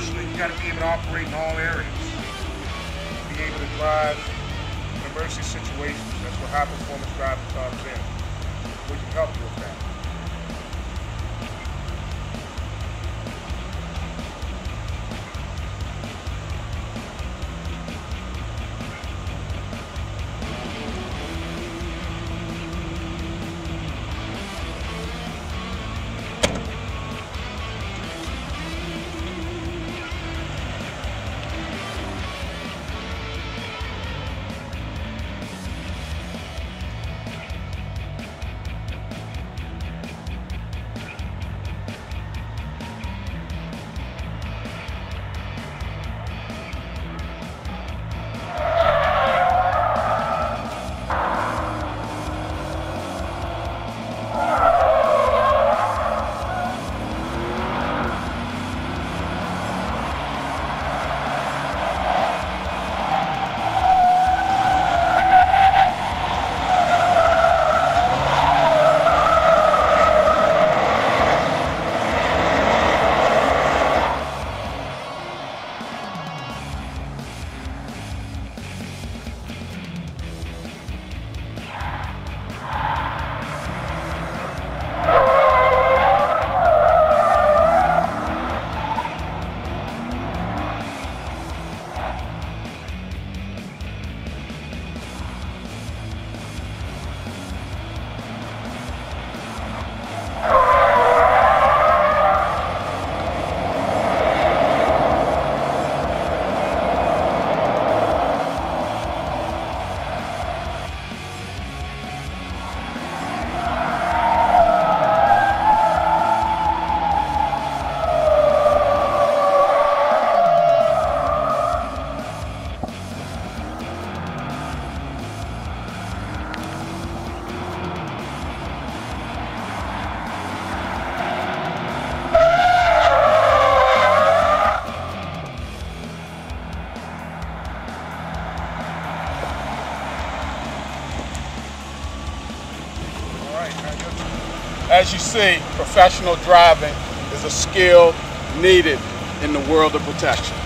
professionally, you got to be able to operate in all areas. Be able to drive in emergency situations. That's what high performance driving comes in. We can help you with that. As you see, professional driving is a skill needed in the world of protection.